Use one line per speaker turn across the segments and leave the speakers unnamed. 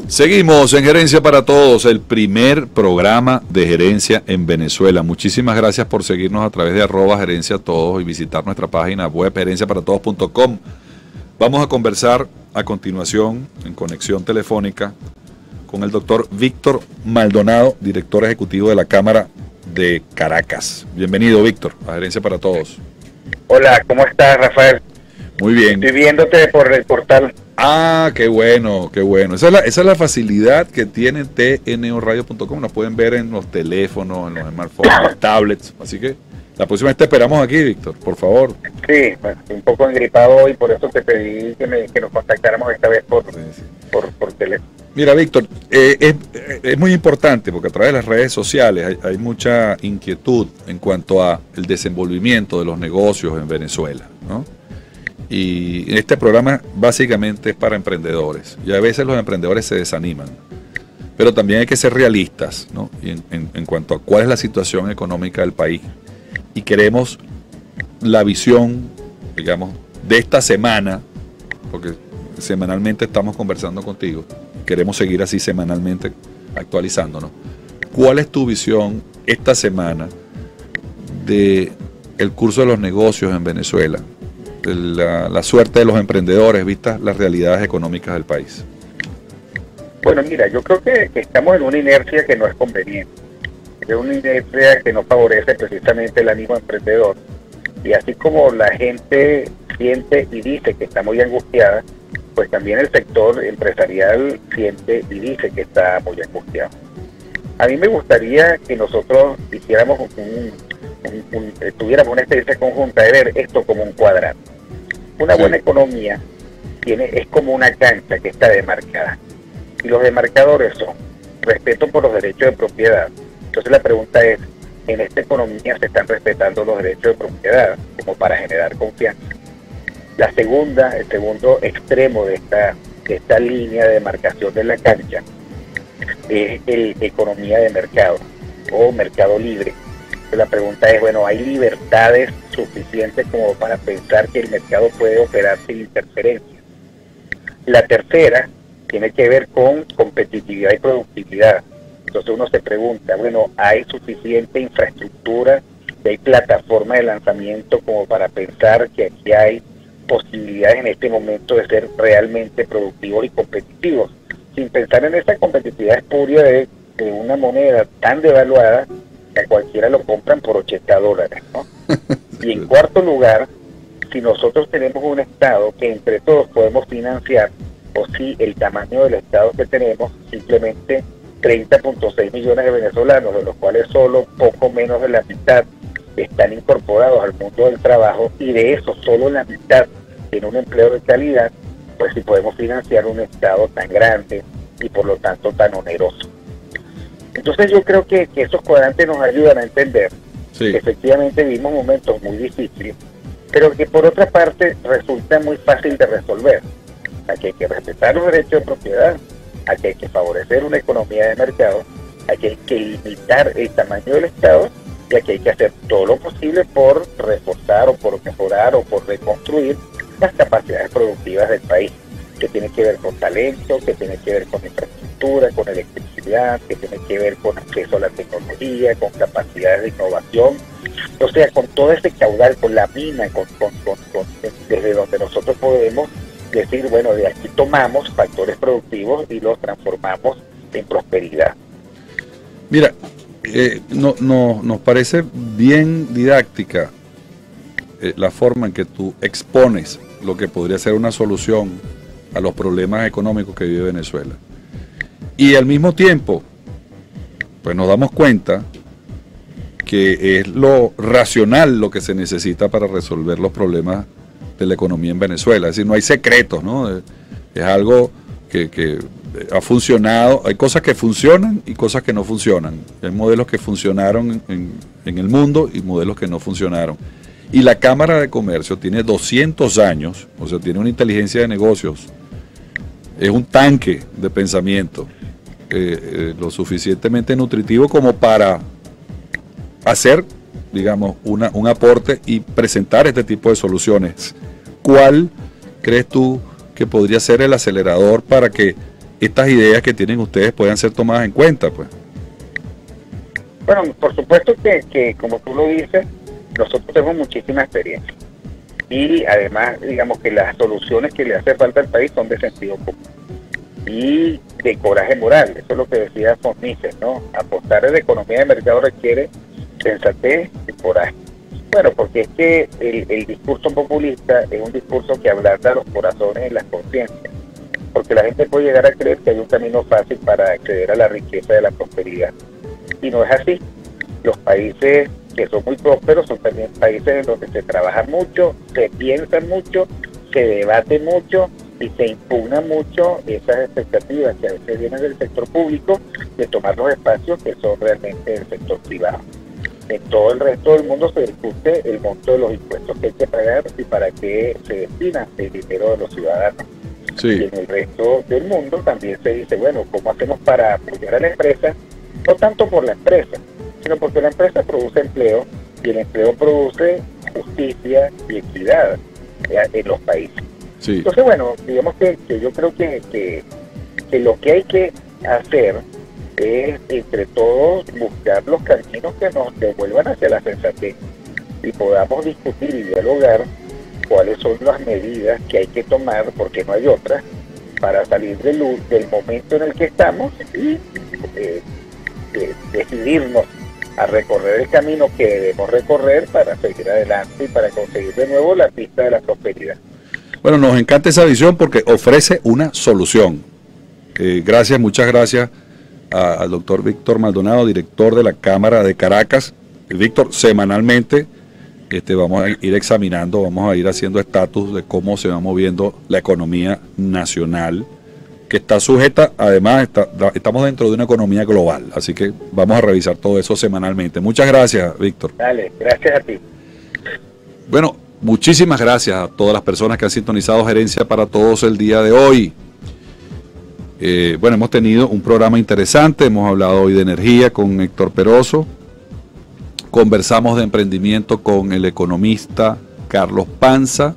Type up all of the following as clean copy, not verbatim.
Seguimos en Gerencia para Todos, el primer programa de gerencia en Venezuela. Muchísimas gracias por seguirnos a través de @gerencia todos y visitar nuestra página web gerenciaparatodos.com. Vamos a conversar a continuación en conexión telefónica con el doctor Víctor Maldonado, director ejecutivo de la Cámara de Caracas. Bienvenido, Víctor, a Gerencia para Todos.
Hola, ¿cómo estás, Rafael?
Muy bien.
Estoy viéndote por el portal.
Ah, qué bueno, qué bueno. Esa es la facilidad que tiene tnoradio.com. Nos pueden ver en los teléfonos, en los smartphones, en los tablets. Así que la próxima vez te esperamos aquí, Víctor, por favor.
Sí, bueno, estoy un poco engripado hoy, por eso te pedí que nos contactáramos esta vez por teléfono.
Mira, Víctor, es muy importante porque a través de las redes sociales hay mucha inquietud en cuanto a el desenvolvimiento de los negocios en Venezuela, ¿no? Y este programa básicamente es para emprendedores. Y a veces los emprendedores se desaniman. Pero también hay que ser realistas, ¿no? Y en cuanto a cuál es la situación económica del país. Y queremos la visión, digamos, de esta semana, porque semanalmente estamos conversando contigo. Queremos seguir así semanalmente actualizándonos. ¿Cuál es tu visión esta semana de el curso de los negocios en Venezuela? La suerte de los emprendedores, vistas las realidades económicas del país.
Bueno, mira, yo creo que estamos en una inercia que no es conveniente. Es una inercia que no favorece precisamente el ánimo emprendedor. Y así como la gente siente y dice que está muy angustiada, pues también el sector empresarial siente y dice que está muy angustiado. A mí me gustaría que nosotros hiciéramos tuviéramos una experiencia conjunta de ver esto como un cuadrante. Una buena economía es como una cancha que está demarcada. Y los demarcadores son respeto por los derechos de propiedad. Entonces la pregunta es, ¿en esta economía se están respetando los derechos de propiedad como para generar confianza? El segundo extremo de esta línea de demarcación de la cancha es economía de mercado o mercado libre. La pregunta es, bueno, ¿hay libertades suficientes como para pensar que el mercado puede operar sin interferencia? La tercera tiene que ver con competitividad y productividad. Entonces uno se pregunta, bueno, ¿hay suficiente infraestructura, hay plataforma de lanzamiento como para pensar que aquí hay posibilidades en este momento de ser realmente productivos y competitivos? Sin pensar en esa competitividad espuria de una moneda tan devaluada que a cualquiera lo compran por $80, ¿no? Y en cuarto lugar, si nosotros tenemos un Estado que entre todos podemos financiar, o si el tamaño del Estado que tenemos, simplemente 30.6 millones de venezolanos, de los cuales solo poco menos de la mitad están incorporados al mundo del trabajo, y de eso solo la mitad tiene un empleo de calidad, pues si podemos financiar un Estado tan grande y por lo tanto tan oneroso. Entonces yo creo que esos cuadrantes nos ayudan a entender que efectivamente vivimos momentos muy difíciles, pero que por otra parte resulta muy fácil de resolver. Aquí hay que respetar los derechos de propiedad, aquí hay que favorecer una economía de mercado, aquí hay que limitar el tamaño del Estado y aquí hay que hacer todo lo posible por reforzar o por mejorar o por reconstruir las capacidades productivas del país, que tiene que ver con talento, que tiene que ver con infraestructura, con electricidad, que tiene que ver con acceso a la tecnología, con capacidades de innovación, o sea, con todo ese caudal, con la mina, desde donde nosotros podemos decir, bueno, de aquí tomamos factores productivos y los transformamos en prosperidad.
Mira, nos parece bien didáctica la forma en que tú expones lo que podría ser una solución a los problemas económicos que vive Venezuela. Y al mismo tiempo, pues nos damos cuenta que es lo racional lo que se necesita para resolver los problemas de la economía en Venezuela. Es decir, no hay secretos, ¿no? Es algo que ha funcionado. Hay cosas que funcionan y cosas que no funcionan. Hay modelos que funcionaron en el mundo y modelos que no funcionaron. Y la Cámara de Comercio tiene 200 años, o sea, tiene una inteligencia de negocios, es un tanque de pensamiento, lo suficientemente nutritivo como para hacer, digamos, un aporte y presentar este tipo de soluciones. ¿Cuál crees tú que podría ser el acelerador para que estas ideas que tienen ustedes puedan ser tomadas en cuenta, pues.
Bueno, por supuesto que como tú lo dices, nosotros tenemos muchísima experiencia. Y además, digamos que las soluciones que le hace falta al país son de sentido común y de coraje moral. Eso es lo que decía von Mises, ¿no? Apostar en la economía de mercado requiere sensatez y coraje. Bueno, porque es que el discurso populista es un discurso que ablanda los corazones y las conciencias. Porque la gente puede llegar a creer que hay un camino fácil para acceder a la riqueza y a la prosperidad. Y no es así. Los países que son muy prósperos son también países en donde se trabaja mucho, se piensa mucho, se debate mucho y se impugnan mucho esas expectativas que a veces vienen del sector público de tomar los espacios que son realmente del sector privado. En todo el resto del mundo se discute el monto de los impuestos que hay que pagar y para qué se destina el dinero de los ciudadanos.
Sí.
Y en el resto del mundo también se dice, bueno, ¿cómo hacemos para apoyar a la empresa? No tanto por la empresa, sino porque la empresa produce empleo y el empleo produce justicia y equidad en los países.
Sí.
Entonces, bueno, digamos que yo creo que lo que hay que hacer es, entre todos, buscar los caminos que nos devuelvan hacia la sensatez y podamos discutir y dialogar cuáles son las medidas que hay que tomar, porque no hay otras, para salir del momento en el que estamos y decidirnos a recorrer el camino que debemos recorrer para seguir adelante y para conseguir de nuevo la pista de la prosperidad.
Bueno, nos encanta esa visión porque ofrece una solución. Gracias, muchas gracias al doctor Víctor Maldonado, director de la Cámara de Caracas. Víctor, semanalmente vamos a ir examinando, vamos a ir haciendo estatus de cómo se va moviendo la economía nacional, que está sujeta, además, estamos dentro de una economía global, así que vamos a revisar todo eso semanalmente. Muchas gracias, Víctor.
Dale, gracias a ti.
Bueno, muchísimas gracias a todas las personas que han sintonizado Gerencia para Todos el día de hoy. Bueno, hemos tenido un programa interesante, hemos hablado hoy de energía con Héctor Peroso, conversamos de emprendimiento con el economista Carlos Panza,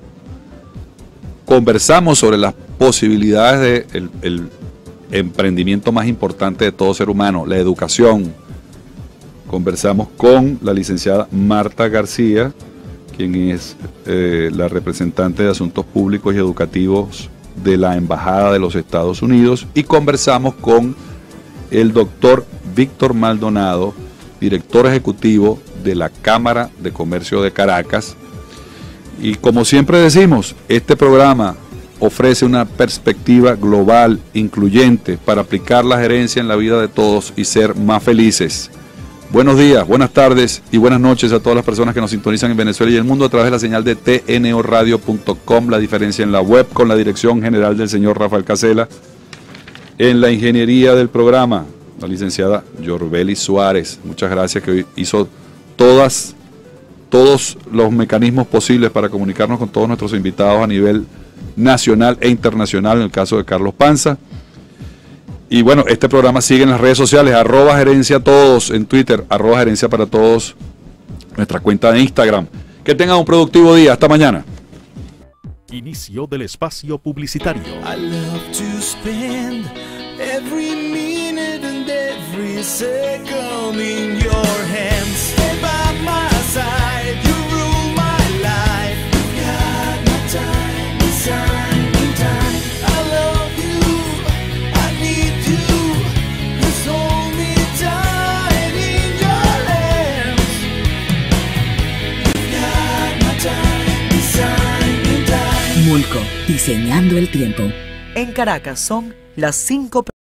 conversamos sobre las posibilidades del emprendimiento más importante de todo ser humano, la educación. Conversamos con la licenciada Marta García, quien es la representante de Asuntos Públicos y Educativos de la Embajada de los Estados Unidos, y conversamos con el doctor Víctor Maldonado, director ejecutivo de la Cámara de Comercio de Caracas. Y como siempre decimos, este programa ofrece una perspectiva global, incluyente, para aplicar la gerencia en la vida de todos y ser más felices. Buenos días, buenas tardes y buenas noches a todas las personas que nos sintonizan en Venezuela y el mundo a través de la señal de tnoradio.com, la diferencia en la web, con la dirección general del señor Rafael Casela. En la ingeniería del programa, la licenciada Yorbeli Suárez. Muchas gracias, que hoy hizo todos los mecanismos posibles para comunicarnos con todos nuestros invitados a nivel nacional e internacional, en el caso de Carlos Panza. Y bueno, este programa sigue en las redes sociales, @gerenciatodos en Twitter, @gerencia para todos, nuestra cuenta de Instagram. Que tengan un productivo día, hasta mañana.
Inicio del espacio publicitario.
I love to spend every minute and every second in your hands. Stay by my side, you rule my life. You got my time, design time. I love you, I need you. Just hold me tight in your hands. You got my time, design time.
Mulco, diseñando el tiempo.
En Caracas son las 5.